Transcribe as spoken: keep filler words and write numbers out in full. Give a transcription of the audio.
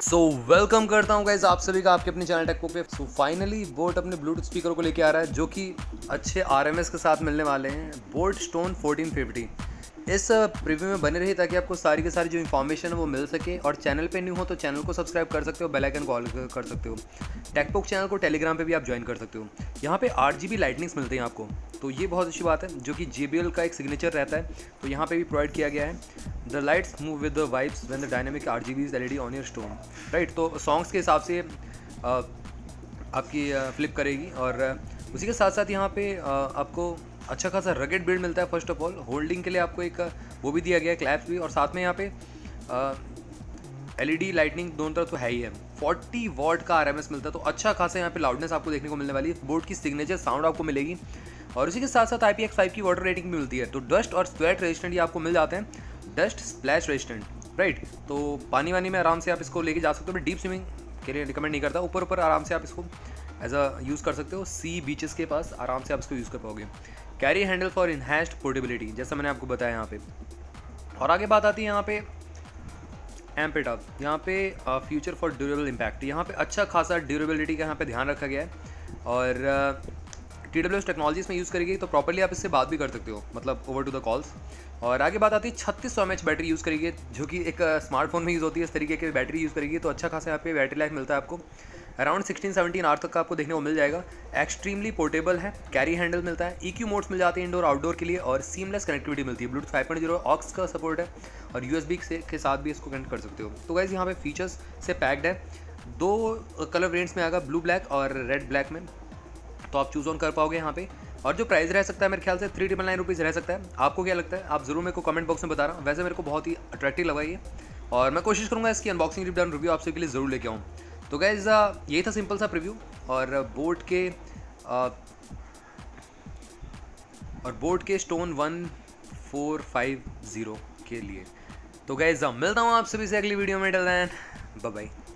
सो so, welcome करता हूँ guys आप सभी का आपके अपने चैनल टेक पे। सो फाइनली बोट अपने ब्लूटूथ स्पीकर को लेके आ रहा है जो कि अच्छे आरएमएस के साथ मिलने वाले हैं। BoAt Stone fourteen fifty. इस प्रीव्यू में बने रहिए ताकि आपको सारी की सारी जो इन्फॉर्मेशन है वो मिल सके। और चैनल पे न्यू हो तो चैनल को सब्सक्राइब कर सकते हो, बेल आइकन कॉल कर सकते हो। टेकपोक चैनल को टेलीग्राम पे भी आप ज्वाइन कर सकते हो। यहाँ पे आठ जी बी लाइटनिंग्स मिलते हैं आपको, तो ये बहुत अच्छी बात है जो कि जे बी एल का एक सिग्नेचर रहता है, तो यहाँ पे भी प्रोवाइड किया गया है। The lights move with the vibes when the dynamic R G B is L E D on your Stone. Right, तो सॉन्ग्स के हिसाब से आ, आपकी फ्लिप करेगी। और उसी के साथ साथ यहाँ पे आ, आपको अच्छा खासा रगेड बिल्ड मिलता है। फर्स्ट ऑफ ऑल होल्डिंग के लिए आपको एक वो भी दिया गया है, क्लैप्स भी, और साथ में यहाँ पे एलईडी लाइटनिंग दोनों तरफ तो है ही है। फोर्टी वॉट का आरएमएस मिलता है, तो अच्छा खासा यहाँ पे लाउडनेस आपको देखने को मिलने वाली है। बोट की सिग्नेचर साउंड आपको मिलेगी और उसी के साथ साथ आई पी एक्स फाइव की वाटर रेटिंग भी मिलती है। तो डस्ट और स्वेट रेजिस्टेंट ये आपको मिल जाते हैं, डस्ट स्प्लैश रेजिस्टेंट। राइट, तो पानी वानी में आराम से आप इसको लेके जा सकते हो। मैं डीप स्विमिंग के लिए रिकमेंड नहीं करता, ऊपर ऊपर आराम से आप इसको एज अ यूज़ कर सकते हो। सी बीचेस के पास आराम से आप इसको यूज़ कर पाओगे। Carry handle for enhanced portability, जैसा मैंने आपको बताया यहाँ पे। और आगे बात आती है यहाँ पे एम्प अप, यहाँ पे फ्यूचर फॉर ड्यूरेबल इम्पैक्ट। यहाँ पे अच्छा खासा ड्यूरेबिलिटी का यहाँ पे ध्यान रखा गया है। और टी डब्ल्यू एस टेक्नोलॉजी इसमें यूज़ करेगी तो प्रॉपर्ली आप इससे बात भी कर सकते हो, मतलब ओवर टू द कॉल्स। और आगे बात आती है छत्तीस सौ एम एच बैटरी यूज़ करेगी, जो कि एक स्मार्टफोन में यूज़ होती है। इस तरीके की बैटरी यूज़ करेगी तो अच्छा खासा यहाँ पे बैटरी लाइफ मिलता है आपको। अराउंड सिक्सटीन सेवनटीन आवर तक का आपको देखने को मिल जाएगा। एक्सट्रीमली पोर्टेबल है, कैरी हैंडल मिलता है, ई क्यू मोड्स मिल जाते हैं इंडोर आउटडोर के लिए, और सीमलेस कनेक्टिविटी मिलती है। Bluetooth five point zero aux का सपोर्ट है और यू एस बी के साथ भी इसको कनेक्ट कर सकते हो। तो गाइस यहाँ पे फीचर्स से पैक्ड है। दो कलर वेरिएंट्स में आएगा, ब्लू ब्लैक और रेड ब्लैक में, तो आप चूज़ ऑन कर पाओगे यहाँ पे। और जो प्राइस रह सकता है मेरे ख्याल से थ्री ट्रिपल नाइन रुपीज़ रह सकता है। आपको क्या लगता है आप ज़रूर मेरे को कमेंट बॉक्स में बता रहा हूँ। वैसे मेरे को बहुत ही अट्रैक्टिव लगा ये, और मैं कोशिश करूँगा इसकी अनबॉक्सिंग रिव्यू डन रिव्यू आप सबके लिए ज़रूर लेके आऊँ। तो गाइस यही था सिंपल सा प्रीव्यू और बोट के आ, और बोट के Stone one four five zero के लिए। तो गाइस मिलता हूँ आप सभी से अगली वीडियो में। Till then bye bye.